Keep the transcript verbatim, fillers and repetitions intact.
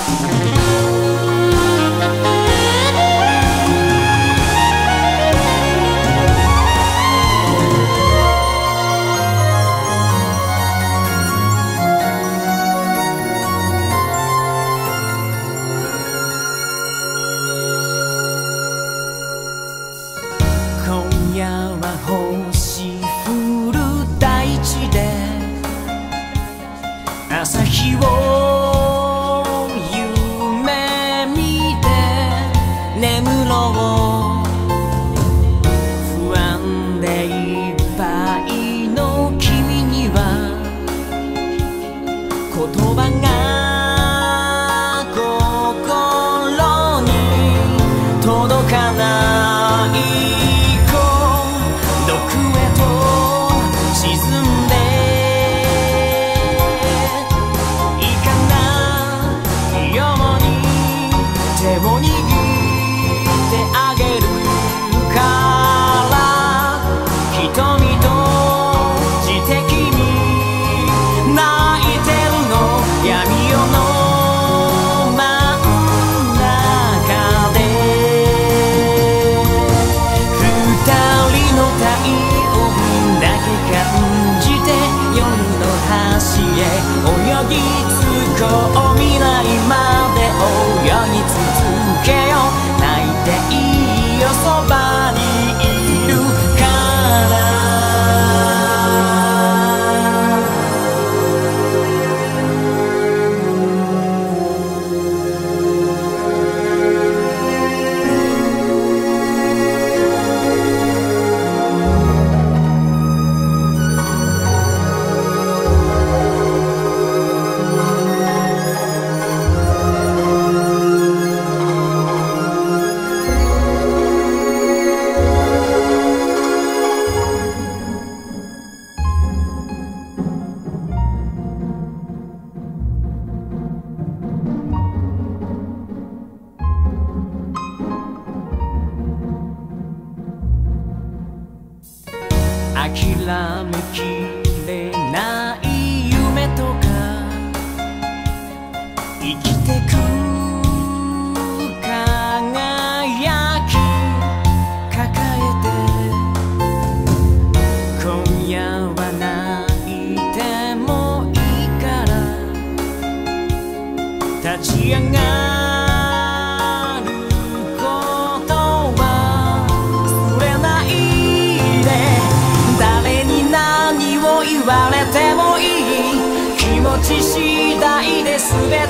朝日を夢見て眠ろう。不安でいっぱいの君には言葉が心に届かない。孤独へと沈んで手を握ってあげるから瞳と自的に泣いてるの闇夜の真ん中で二人の体温だけ感じて夜の端へ泳ぎ着こう。未来まで泳ぎ続けよう。泣いていいよそばにいるから諦めきれない夢とか生きてく輝き抱えて今夜は泣いてもいいから立ち上がる言われてもいい気持ち次第で全